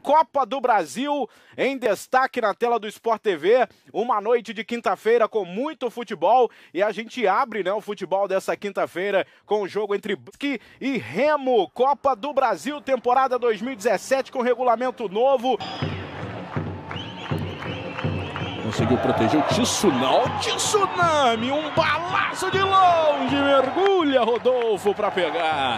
Copa do Brasil em destaque na tela do Sport TV. Uma noite de quinta-feira com muito futebol e a gente abre, o futebol dessa quinta-feira com o jogo entre Brusque e Remo. Copa do Brasil, temporada 2017 com regulamento novo. Conseguiu proteger o Tsunami, um balaço de longe, mergulha Rodolfo para pegar.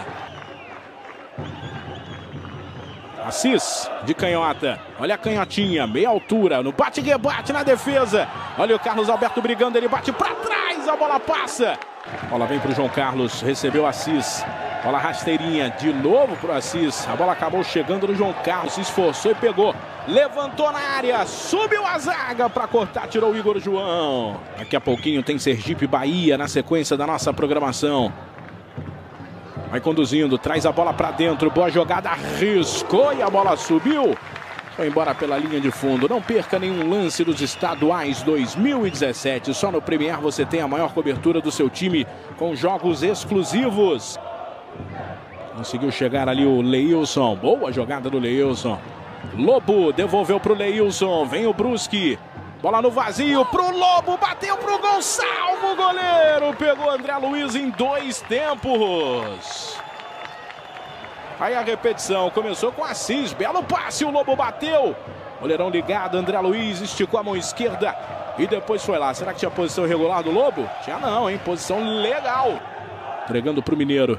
Assis de canhota, olha a canhotinha, meia altura, no bate-rebate na defesa. Olha o Carlos Alberto brigando, ele bate para trás, a bola passa. A bola vem para o João Carlos, recebeu Assis. Bola rasteirinha, de novo para o Assis. A bola acabou chegando no João Carlos, se esforçou e pegou. Levantou na área, subiu a zaga para cortar, tirou o Igor João. Daqui a pouquinho tem Sergipe e Bahia na sequência da nossa programação. Vai conduzindo, traz a bola para dentro, boa jogada, arriscou e a bola subiu. Foi embora pela linha de fundo. Não perca nenhum lance dos estaduais 2017. Só no Premier você tem a maior cobertura do seu time com jogos exclusivos. Conseguiu chegar ali o Leilson. Boa jogada do Leilson. Lobo devolveu para o Leilson. Vem o Brusque. Bola no vazio pro Lobo. Bateu pro gol. Salva o goleiro. Pegou André Luiz em 2 tempos. Aí a repetição. Começou com Assis. Belo passe. O Lobo bateu. Goleirão ligado. André Luiz esticou a mão esquerda. E depois foi lá. Será que tinha posição irregular do Lobo? Tinha não, hein? Posição legal. Entregando pro Mineiro.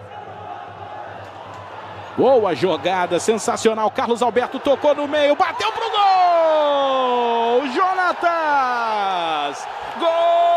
Boa jogada, sensacional. Carlos Alberto tocou no meio, bateu pro gol! Jonatas! Gol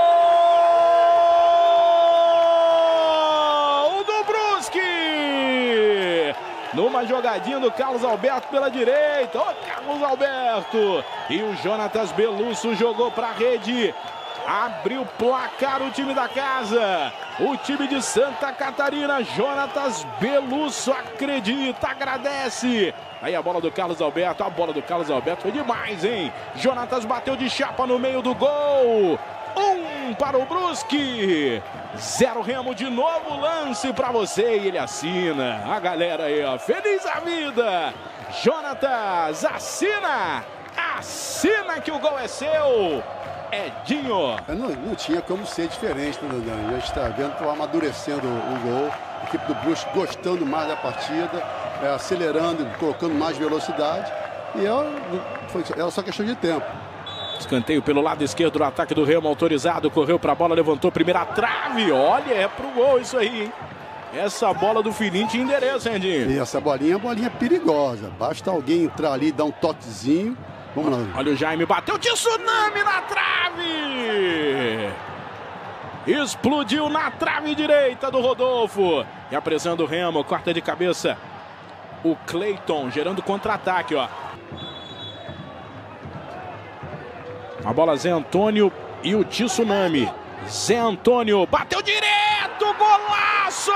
do Brusque! Numa jogadinha do Carlos Alberto pela direita. Ô, Carlos Alberto! E o Jonatas Belusso jogou pra rede. Abriu o placar o time da casa. O time de Santa Catarina. Jonatas Belusso acredita, agradece. Aí a bola do Carlos Alberto. A bola do Carlos Alberto foi demais, hein? Jonatas bateu de chapa no meio do gol. 1 para o Brusque. 0 Remo, de novo lance para você. E ele assina. A galera aí, ó, feliz a vida. Jonatas assina. Assina que o gol é seu. Edinho. Não tinha como ser diferente, né, Dandão? A gente está vendo que amadurecendo o gol. A equipe do Brusque gostando mais da partida, acelerando, colocando mais velocidade. E era só questão de tempo. Escanteio pelo lado esquerdo do ataque do Remo, autorizado. Correu para a bola, levantou primeira trave. Olha, é pro gol isso aí, hein? Essa bola do Filinho tinha endereço, hein, Edinho? E essa bolinha é uma bolinha perigosa. Basta alguém entrar ali e dar um toquezinho. Vamos lá. Olha o Jaime, bateu de Tsunami na trave! Explodiu na trave direita do Rodolfo. E a pressão do Remo, corta de cabeça. O Cleiton gerando contra-ataque, ó. A bola Zé Antônio e o Tsunami. Zé Antônio bateu direto, golaço!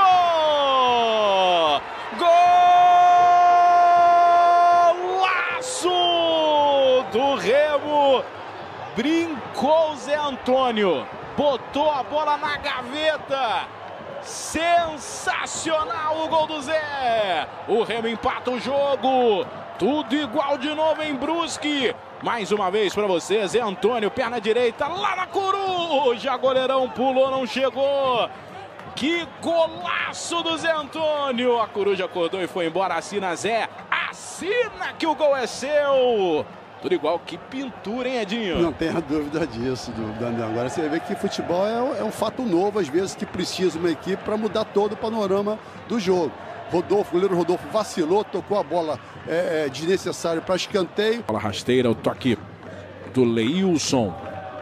Do Remo, brincou Zé Antônio, botou a bola na gaveta, sensacional o gol do Zé. O Remo empata o jogo, tudo igual de novo em Brusque. Mais uma vez para você, Zé Antônio, perna direita, lá na coruja, goleirão pulou, não chegou. Que golaço do Zé Antônio, a coruja acordou e foi embora. Assina Zé, assina que o gol é seu. Tudo igual, que pintura, hein, Edinho? Não tenha dúvida disso, Daniel. Agora você vê que futebol é um fato novo, às vezes, que precisa uma equipe para mudar todo o panorama do jogo. O goleiro Rodolfo vacilou, tocou a bola desnecessário para escanteio. Bola rasteira, o toque do Leilson.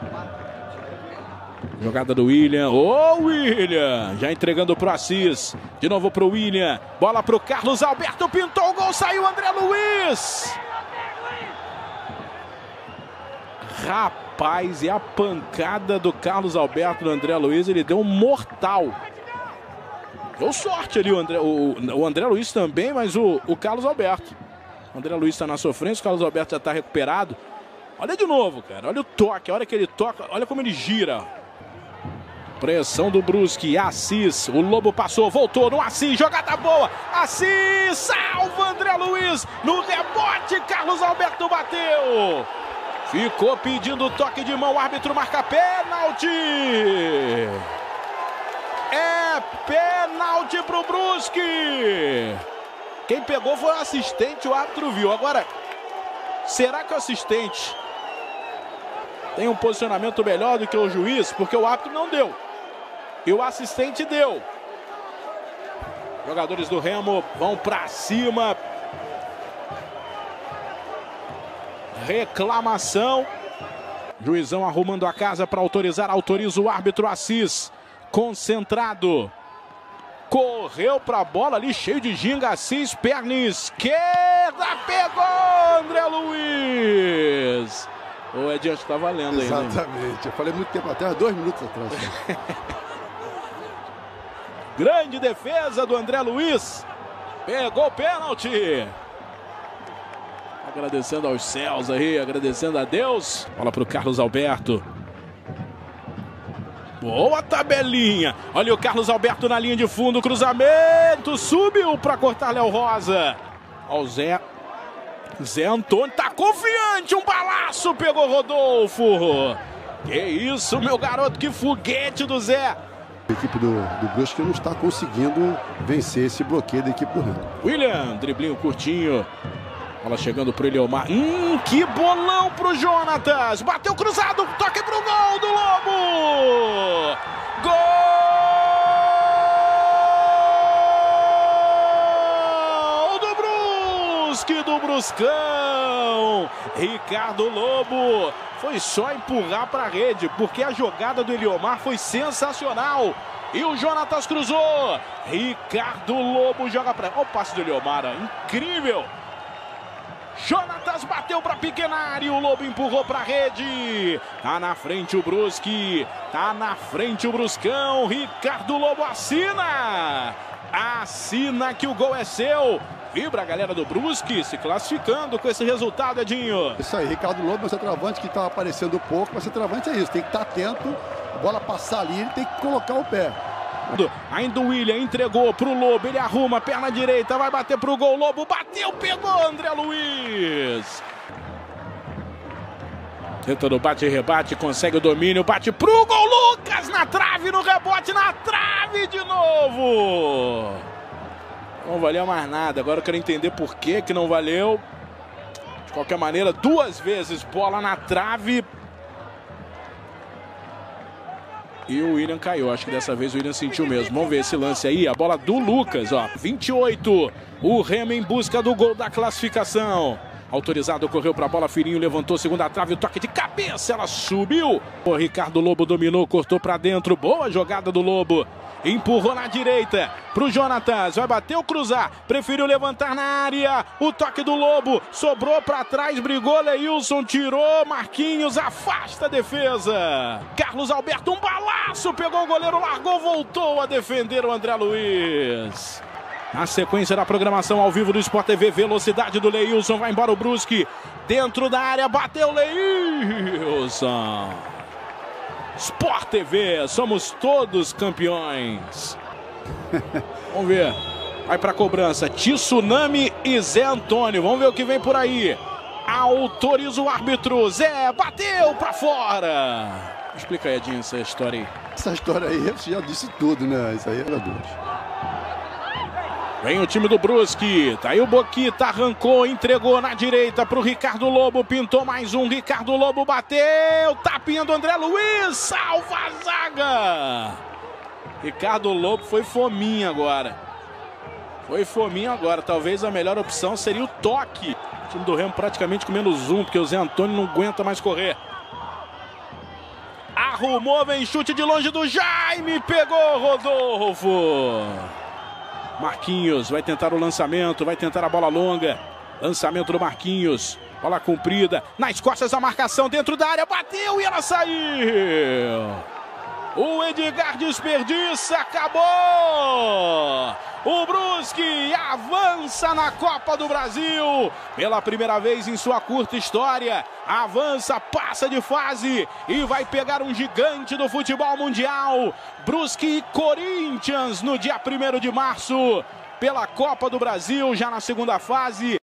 Jogada do William. Ô, William! Já entregando pro Assis. De novo pro William. Bola pro Carlos Alberto. Pintou o gol. Saiu André Luiz. Rapaz, e a pancada do Carlos Alberto no André Luiz. Ele deu um mortal. Deu sorte ali o André Luiz também, mas o Carlos Alberto. O André Luiz está na sofrência. O Carlos Alberto já está recuperado. Olha de novo, cara. Olha o toque. A hora que ele toca. Olha como ele gira. Pressão do Brusque, Assis, o Lobo passou, voltou no Assis, jogada boa, Assis, salva André Luiz, no rebote, Carlos Alberto bateu. Ficou pedindo toque de mão, o árbitro marca pênalti. É pênalti pro Brusque. Quem pegou foi o assistente, o árbitro viu. Agora, será que o assistente tem um posicionamento melhor do que o juiz? Porque o árbitro não deu. E o assistente deu. Jogadores do Remo vão pra cima. Reclamação. Juizão arrumando a casa para autorizar. Autoriza o árbitro Assis. Concentrado. Correu pra bola ali, cheio de ginga. Assis, perna esquerda. Pegou André Luiz. O Edinho, acho que tá valendo aí. Exatamente. Eu falei muito tempo atrás, 2 minutos atrás. Grande defesa do André Luiz. Pegou o pênalti. Agradecendo aos céus aí, agradecendo a Deus. Bola pro Carlos Alberto. Boa tabelinha. Olha o Carlos Alberto na linha de fundo. Cruzamento. Subiu para cortar Léo Rosa. Olha o Zé Antônio tá confiante. Um balaço. Pegou Rodolfo. Que isso, meu garoto. Que foguete do Zé. A equipe do Brusque não está conseguindo vencer esse bloqueio da equipe do Remo. William, driblinho curtinho. Bola chegando pro Eliomar. Que bolão pro Jonatas. Bateu cruzado. Toque pro gol do Lobo. Gol do Brusque, do Bruscão. Ricardo Lobo. Foi só empurrar para a rede, porque a jogada do Eliomar foi sensacional. E o Jonatas cruzou. Ricardo Lobo joga para... Olha o passe do Eliomar, incrível. Jonatas bateu para pequenar e o Lobo empurrou para a rede. Tá na frente o Brusque. Tá na frente o Bruscão. Ricardo Lobo assina. Assina que o gol é seu. Vibra a galera do Brusque se classificando com esse resultado, Edinho. Isso aí, Ricardo Lobo, meu centroavante que está aparecendo pouco, mas centroavante é isso, tem que estar atento, a bola passar ali, ele tem que colocar o pé. Ainda o William entregou pro Lobo, ele arruma, perna direita, vai bater pro gol, Lobo bateu, pegou André Luiz. Tenta no bate e rebate, consegue o domínio, bate pro gol, Lucas na trave, no rebote, na trave de novo. Não valeu mais nada, agora eu quero entender por que não valeu. De qualquer maneira, 2 vezes bola na trave. E o William caiu, acho que dessa vez o William sentiu mesmo. Vamos ver esse lance aí, a bola do Lucas, ó, 28. O Remo em busca do gol da classificação. Autorizado, correu para a bola, Firinho levantou, segunda trave, o toque de cabeça, ela subiu. O Ricardo Lobo dominou, cortou para dentro, boa jogada do Lobo. Empurrou na direita pro Jonatas, vai bater ou cruzar, preferiu levantar na área, o toque do Lobo, sobrou para trás, brigou, Leilson, tirou, Marquinhos, afasta a defesa. Carlos Alberto, um balaço, pegou o goleiro, largou, voltou a defender o André Luiz. Na sequência da programação ao vivo do Sport TV, velocidade do Leilson, vai embora o Brusque, dentro da área, bateu Leilson. Sport TV, somos todos campeões. Vamos ver. Vai para a cobrança. Tsunami e Zé Antônio. Vamos ver o que vem por aí. Autoriza o árbitro. Zé bateu para fora. Explica aí, Edinho, essa história aí. Essa história aí, você já disse tudo, né? Isso aí era duro. Vem o time do Brusque, tá aí o Boquita, arrancou, entregou na direita pro Ricardo Lobo, pintou mais um, Ricardo Lobo bateu, tapinha do André Luiz, salva a zaga. Ricardo Lobo foi fominha agora. Foi fominha agora, talvez a melhor opção seria o toque. O time do Remo praticamente com menos um, porque o Zé Antônio não aguenta mais correr. Arrumou, vem chute de longe do Jaime, pegou Rodolfo. Marquinhos vai tentar o lançamento, vai tentar a bola longa. Lançamento do Marquinhos. Bola comprida. Nas costas a marcação dentro da área. Bateu e ela saiu. O Edgar desperdiça, acabou! O Brusque avança na Copa do Brasil. Pela primeira vez em sua curta história, avança, passa de fase e vai pegar um gigante do futebol mundial. Brusque e Corinthians no dia 1º de março, pela Copa do Brasil, já na segunda fase.